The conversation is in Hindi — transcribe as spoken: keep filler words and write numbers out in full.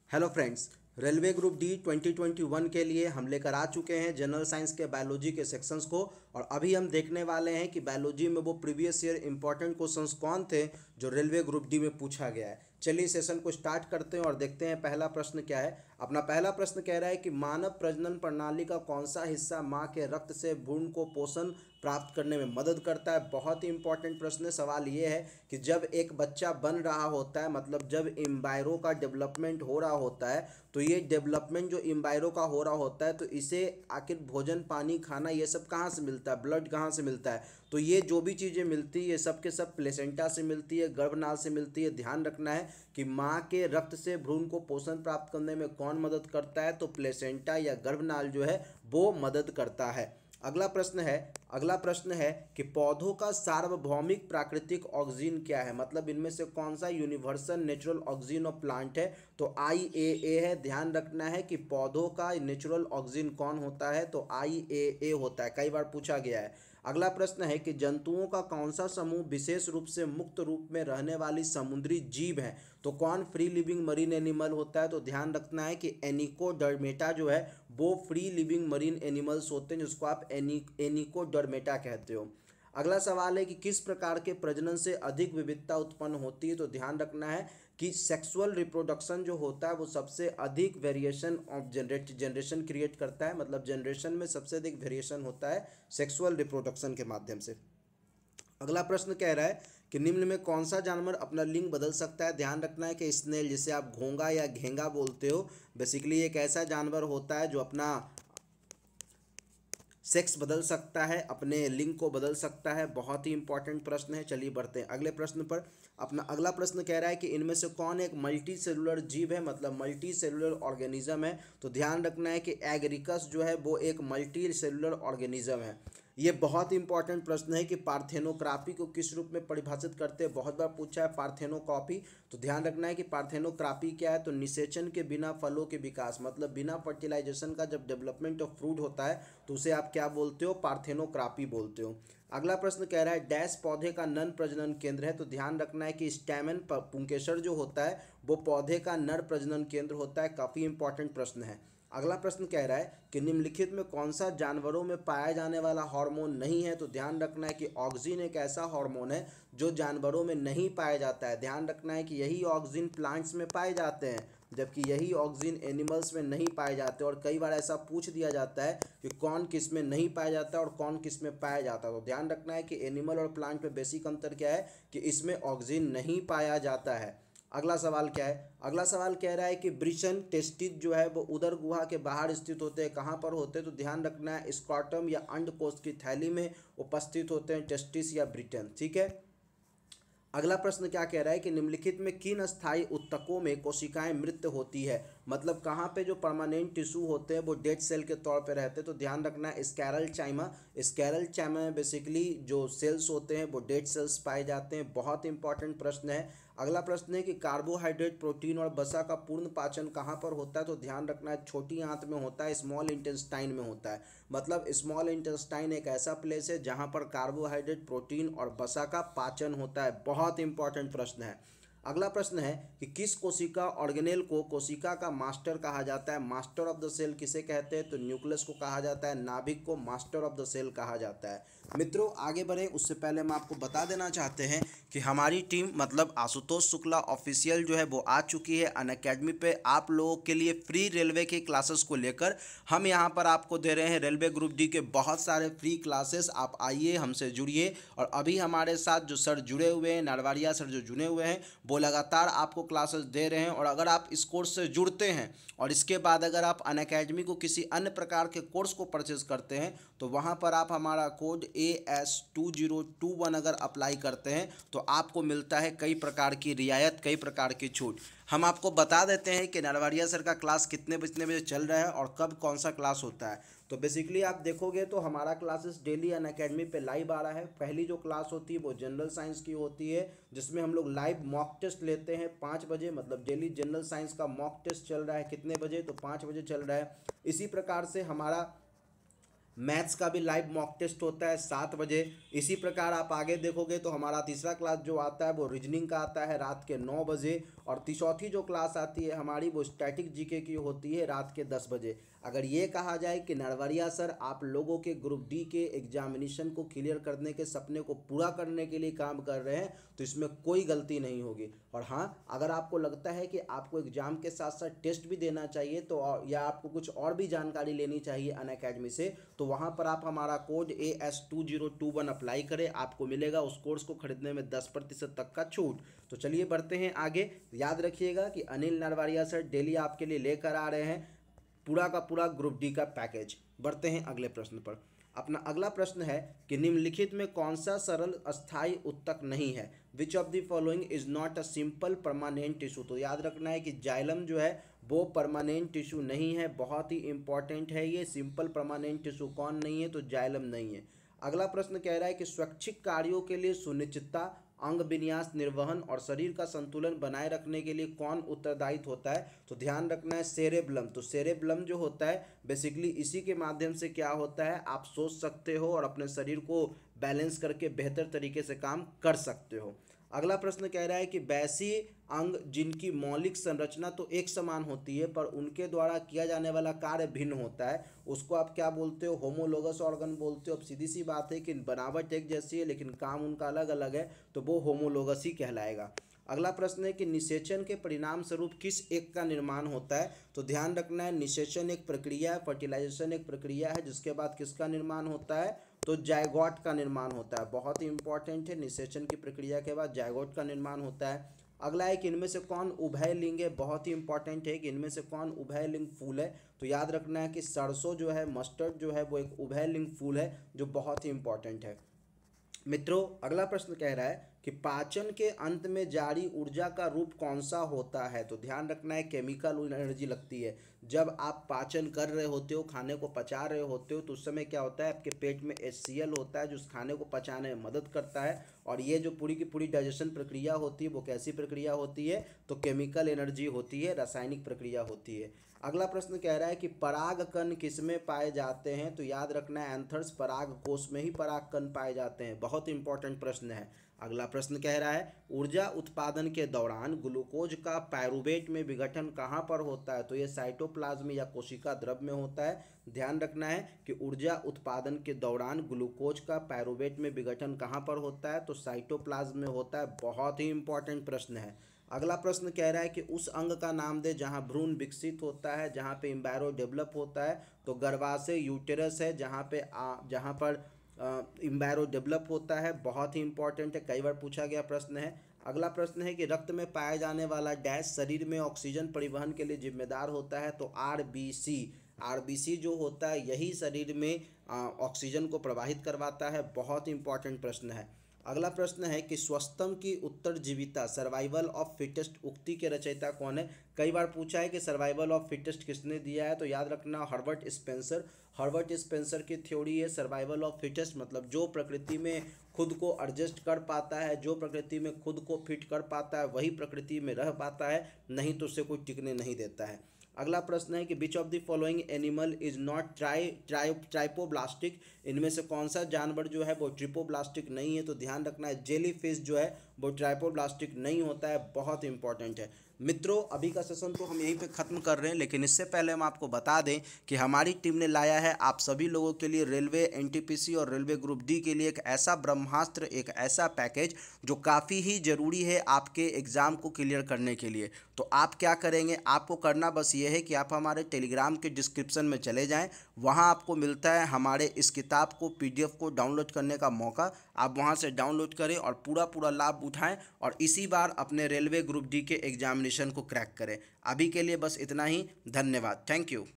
Hello friends, railway group D twenty twenty one के लिए हम लेकर आ चुके हैं जनरल साइंस के बायोलॉजी के सेक्शंस को। और अभी हम देखने वाले हैं कि बायोलॉजी में वो प्रीवियस ईयर इंपॉर्टेंट क्वेश्चंस कौन थे जो रेलवे ग्रुप डी में पूछा गया है। चलिए सेशन को स्टार्ट करते हैं और देखते हैं पहला प्रश्न क्या है। अपना पहला प्रश्न कह रहा है कि मानव प्रजनन प्रणाली का कौन सा हिस्सा माँ के रक्त से भ्रूण को पोषण प्राप्त करने में मदद करता है। बहुत ही इंपॉर्टेंट प्रश्न है। सवाल ये है कि जब एक बच्चा बन रहा होता है, मतलब जब एम्बायरो का डेवलपमेंट हो रहा होता है, तो ये डेवलपमेंट जो एम्बायरो का हो रहा होता है, तो इसे आखिर भोजन, पानी, खाना ये सब कहाँ से मिलता है, ब्लड कहाँ से मिलता है। तो ये जो भी चीज़ें मिलती है ये सब के सब प्लेसेंटा से मिलती है, गर्भनाल से मिलती है। ध्यान रखना है कि माँ के रक्त से भ्रूण को पोषण प्राप्त करने में कौन मदद करता है, तो प्लेसेंटा या गर्भनाल जो है वो मदद करता है। अगला प्रश्न है अगला प्रश्न है कि पौधों का सार्वभौमिक प्राकृतिक ऑक्सीजन क्या है, मतलब इनमें से कौन सा universal natural oxygen of plant है। तो आई ए ए है। ध्यान रखना है कि पौधों का नेचुरल ऑक्सीजन कौन होता है, तो आई ए ए होता है, कई बार पूछा गया है। अगला प्रश्न है कि जंतुओं का कौन सा समूह विशेष रूप से मुक्त रूप में रहने वाली समुद्री जीव है, तो कौन फ्री लिविंग मरीन एनिमल होता है। तो ध्यान रखना है कि एनिकोडर्मेटा जो है वो फ्री लिविंग मरीन एनिमल्स होते हैं, जिसको आप एनी एनिकोडर्मेटा कहते हो। अगला सवाल है कि किस प्रकार के प्रजनन से अधिक विविधता उत्पन्न होती है। तो ध्यान रखना है कि सेक्सुअल रिप्रोडक्शन जो होता है वो सबसे अधिक variation of generate generation create करता है, मतलब जनरेशन में सबसे अधिक वेरिएशन होता है सेक्सुअल रिप्रोडक्शन के माध्यम से। अगला प्रश्न कह रहा है कि निम्न में कौन सा जानवर अपना लिंग बदल सकता है। ध्यान रखना है कि स्नेल, जिसे आप घोंगा या घेंगा बोलते हो, बेसिकली एक ऐसा जानवर होता है जो अपना सेक्स बदल सकता है, अपने लिंग को बदल सकता है। बहुत ही इंपॉर्टेंट प्रश्न है। चलिए बढ़ते हैं अगले प्रश्न पर। अपना अगला प्रश्न कह रहा है कि इनमें से कौन एक मल्टी सेलुलर जीव है, मतलब मल्टी सेलुलर ऑर्गेनिज्म है। तो ध्यान रखना है कि एग्रिकस जो है वो एक मल्टी सेलुलर ऑर्गेनिज्म है। ये बहुत इंपॉर्टेंट प्रश्न है कि पार्थेनोग्राफी को किस रूप में परिभाषित करते हैं, बहुत बार पूछा है पार्थेनोकॉपी। तो ध्यान रखना है कि पार्थेनोग्राफी क्या है, तो निषेचन के बिना फलों के विकास, मतलब बिना फर्टिलाइजेशन का जब डेवलपमेंट ऑफ फ्रूट होता है तो उसे आप क्या बोलते हो, पार्थेनोग्राफी बोलते हो। अगला प्रश्न कह रहा है डैश पौधे का नर प्रजनन केंद्र है। तो ध्यान रखना है कि स्टैमेन पुंकेसर जो होता है वो पौधे का नर प्रजनन केंद्र होता है। काफ़ी इंपॉर्टेंट प्रश्न है। अगला प्रश्न कह रहा है कि निम्नलिखित में कौन सा जानवरों में पाया जाने वाला हार्मोन नहीं है। तो ध्यान रखना है कि ऑक्सीजन एक ऐसा हार्मोन है जो जानवरों में नहीं पाया जाता है। ध्यान रखना है कि यही ऑक्सीजन प्लांट्स में पाए जाते हैं, जबकि यही ऑक्सीजन एनिमल्स में नहीं पाए जाते। और कई बार ऐसा पूछ दिया जाता है कि कौन किस में नहीं पाया जाता है और कौन किस में पाया जाता है। तो ध्यान रखना है कि एनिमल और प्लांट में बेसिक अंतर क्या है कि इसमें ऑक्सीजन नहीं पाया जाता है। अगला सवाल क्या है, अगला सवाल कह रहा है कि ब्रिशन टेस्टिस जो है वो उदर गुहा के बाहर स्थित होते हैं, कहाँ पर होते हैं। तो ध्यान रखना है स्क्रॉटम या अंडकोश की थैली में उपस्थित होते हैं टेस्टिस या ब्रिटन। ठीक है। अगला प्रश्न क्या कह रहा है कि निम्नलिखित में किन स्थायी ऊतकों में कोशिकाएं मृत होती है, मतलब कहाँ पे जो परमानेंट टिश्यू होते हैं वो डेड सेल के तौर पे रहते हैं। तो ध्यान रखना है स्कैरल चाइमा स्कैरल चाइमा में बेसिकली जो सेल्स होते हैं वो डेड सेल्स पाए जाते हैं। बहुत इंपॉर्टेंट प्रश्न है। अगला प्रश्न है कि कार्बोहाइड्रेट, प्रोटीन और वसा का पूर्ण पाचन कहाँ पर होता है। तो ध्यान रखना है छोटी आंत में होता है, स्मॉल इंटेस्टाइन में होता है। मतलब स्मॉल इंटेस्टाइन एक ऐसा प्लेस है जहाँ पर कार्बोहाइड्रेट, प्रोटीन और वसा का पाचन होता है। बहुत इंपॉर्टेंट प्रश्न है। अगला प्रश्न है कि किस कोशिका ऑर्गेनेल को कोशिका का मास्टर कहा जाता है। मास्टर ऑफ द सेल किसे कहते हैं, तो न्यूक्लियस को कहा जाता है। नाभिक को मास्टर ऑफ द सेल कहा जाता है। मित्रों आगे बढ़े उससे पहले हम आपको बता देना चाहते हैं कि हमारी टीम मतलब आशुतोष शुक्ला ऑफिशियल जो है वो आ चुकी है अनअकैडमी पे आप लोगों के लिए फ्री रेलवे के क्लासेस को लेकर। हम यहाँ पर आपको दे रहे हैं रेलवे ग्रुप डी के बहुत सारे फ्री क्लासेस। आप आइए, हमसे जुड़िए। और अभी हमारे साथ जो सर जुड़े हुए हैं, नरवारिया सर जो जुड़े हुए हैं, वो लगातार आपको क्लासेस दे रहे हैं। और अगर आप इस कोर्स से जुड़ते हैं और इसके बाद अगर आप अनअकैडमी को किसी अन्य प्रकार के कोर्स को परचेज करते हैं तो वहाँ पर आप हमारा code A S two zero two one अगर अप्लाई करते हैं तो आपको मिलता है कई प्रकार की रियायत, कई प्रकार की छूट। हम आपको बता देते हैं कि नरवारिया सर का क्लास कितने कितने बजे चल रहा है और कब कौन सा क्लास होता है। तो बेसिकली आप देखोगे तो हमारा क्लासेस डेली अनअकैडमी पे लाइव आ रहा है। पहली जो क्लास होती है वो जनरल साइंस की होती है, जिसमें हम लोग लाइव मॉक टेस्ट लेते हैं पाँच बजे, मतलब डेली जनरल साइंस का मॉक टेस्ट चल रहा है कितने बजे, तो पाँच बजे चल रहा है। इसी प्रकार से हमारा मैथ्स का भी लाइव मॉक टेस्ट होता है सात बजे। इसी प्रकार आप आगे देखोगे तो हमारा तीसरा क्लास जो आता है वो रीजनिंग का आता है रात के नौ बजे। और चौथी जो क्लास आती है हमारी वो स्टैटिक जीके की होती है रात के दस बजे। अगर ये कहा जाए कि नरवरिया सर आप लोगों के ग्रुप डी के एग्जामिनेशन को क्लियर करने के सपने को पूरा करने के लिए काम कर रहे हैं तो इसमें कोई गलती नहीं होगी। और हाँ, अगर आपको लगता है कि आपको एग्जाम के साथ साथ टेस्ट भी देना चाहिए तो या आपको कुछ और भी जानकारी लेनी चाहिए अनअकैडमी से, तो वहाँ पर आप हमारा code A S two zero two one apply करें, आपको मिलेगा उस कोर्स को खरीदने में दस प्रतिशत तक का छूट। तो चलिए बढ़ते हैं आगे। याद रखिएगा कि अनिल नरवारिया सर डेली आपके लिए लेकर आ रहे हैं पूरा का पूरा ग्रुप डी का पैकेज। बढ़ते हैं अगले प्रश्न पर। अपना अगला प्रश्न है कि निम्नलिखित में कौन सा सरल अस्थायी उत्तक नहीं है। Which of the following is not a simple permanent tissue. तो याद रखना है कि जाइलम जो है वो परमानेंट टिश्यू नहीं है, बहुत ही इंपॉर्टेंट है ये। सिंपल परमानेंट टिश्यू कौन नहीं है, तो जाइलम नहीं है। अगला प्रश्न कह रहा है कि स्वैच्छिक कार्यों के लिए सुनिश्चितता, अंग विन्यास, निर्वहन और शरीर का संतुलन बनाए रखने के लिए कौन उत्तरदायित्व होता है। तो ध्यान रखना है सेरेब्लम। तो सेरेब्लम जो होता है बेसिकली इसी के माध्यम से क्या होता है, आप सोच सकते हो और अपने शरीर को बैलेंस करके बेहतर तरीके से काम कर सकते हो। अगला प्रश्न कह रहा है कि वैसी अंग जिनकी मौलिक संरचना तो एक समान होती है पर उनके द्वारा किया जाने वाला कार्य भिन्न होता है, उसको आप क्या बोलते हो, होमोलोगस ऑर्गन बोलते हो। अब सीधी सी बात है कि बनावट एक जैसी है लेकिन काम उनका अलग अलग है, तो वो होमोलोगस ही कहलाएगा। अगला प्रश्न है कि निषेचन के परिणाम स्वरूप किस एक का निर्माण होता है। तो ध्यान रखना है निषेचन एक प्रक्रिया है, फर्टिलाइजेशन एक प्रक्रिया है, जिसके बाद किसका निर्माण होता है, तो जायगोट का निर्माण होता है। बहुत ही इंपॉर्टेंट है, निषेचन की प्रक्रिया के बाद जायगोट का निर्माण होता है। अगला है कि इनमें से कौन उभय लिंग है। बहुत ही इंपॉर्टेंट है कि इनमें से कौन उभय लिंग फूल है। तो याद रखना है कि सरसों जो है, मस्टर्ड जो है वो एक उभय लिंग फूल है, जो बहुत ही इंपॉर्टेंट है। मित्रों अगला प्रश्न कह रहा है कि पाचन के अंत में जारी ऊर्जा का रूप कौन सा होता है। तो ध्यान रखना है केमिकल एनर्जी लगती है। जब आप पाचन कर रहे होते हो, खाने को पचा रहे होते हो, तो उस समय क्या होता है, आपके पेट में एच सी एल होता है जो उस खाने को पचाने में मदद करता है। और ये जो पूरी की पूरी डाइजेशन प्रक्रिया होती है वो कैसी प्रक्रिया होती है, तो केमिकल एनर्जी होती है, रासायनिक प्रक्रिया होती है। अगला प्रश्न कह रहा है कि पराग कण किसमें पाए जाते हैं। तो याद रखना है एंथर्स पराग कोश में ही पराग कण पाए जाते हैं। बहुत इंपॉर्टेंट प्रश्न है। अगला प्रश्न कह रहा है ऊर्जा उत्पादन के दौरान ग्लूकोज का पायरुवेट में विघटन कहाँ पर होता है। तो ये साइटोप्लाज्म या कोशिका द्रव में होता है। ध्यान रखना है कि ऊर्जा उत्पादन के दौरान ग्लूकोज का पायरुवेट में विघटन कहाँ पर होता है, तो साइटोप्लाज्म में होता है। बहुत ही इंपॉर्टेंट प्रश्न है। अगला प्रश्न कह रहा है कि उस अंग का नाम दे जहां भ्रूण विकसित होता है, जहां पे एम्ब्रायो डेवलप होता है। तो गर्भाशय यूटेरस है जहां पे आ, जहां पर एम्ब्रायो डेवलप होता है। बहुत ही इंपॉर्टेंट है, कई बार पूछा गया प्रश्न है। अगला प्रश्न है कि रक्त में पाया जाने वाला डैश शरीर में ऑक्सीजन परिवहन के लिए जिम्मेदार होता है। तो R B C R B C जो होता है यही शरीर में ऑक्सीजन को प्रवाहित करवाता है। बहुत ही इंपॉर्टेंट प्रश्न है। अगला प्रश्न है कि स्वस्तम की उत्तरजीविता सर्वाइवल ऑफ फिटेस्ट उक्ति के रचयिता कौन है। कई बार पूछा है कि सर्वाइवल ऑफ फिटेस्ट किसने दिया है। तो याद रखना हर्बर्ट स्पेंसर। हर्बर्ट स्पेंसर की थ्योरी है सर्वाइवल ऑफ फिटेस्ट, मतलब जो प्रकृति में खुद को एडजस्ट कर पाता है, जो प्रकृति में खुद को फिट कर पाता है, वही प्रकृति में रह पाता है, नहीं तो उसे कोई टिकने नहीं देता है। अगला प्रश्न है कि which of the following animal is not tri tri triploblastic. इनमें से कौन सा जानवर जो है वो ट्रिपोब्लास्टिक नहीं है। तो ध्यान रखना है जेली फिश जो है वो ट्राइपोब्लास्टिक नहीं होता है। बहुत इंपॉर्टेंट है। मित्रों अभी का सेशन तो हम यहीं पे ख़त्म कर रहे हैं, लेकिन इससे पहले हम आपको बता दें कि हमारी टीम ने लाया है आप सभी लोगों के लिए railway N T P C और रेलवे ग्रुप डी के लिए एक ऐसा ब्रह्मास्त्र, एक ऐसा पैकेज जो काफ़ी ही ज़रूरी है आपके एग्ज़ाम को क्लियर करने के लिए। तो आप क्या करेंगे, आपको करना बस ये है कि आप हमारे टेलीग्राम के डिस्क्रिप्शन में चले जाएँ, वहाँ आपको मिलता है हमारे इस किताब को पी डी एफ को डाउनलोड करने का मौका। आप वहाँ से डाउनलोड करें और पूरा पूरा लाभ उठाएं और इसी बार अपने रेलवे ग्रुप डी के एग्जामिनेशन को क्रैक करें। अभी के लिए बस इतना ही। धन्यवाद। Thank you.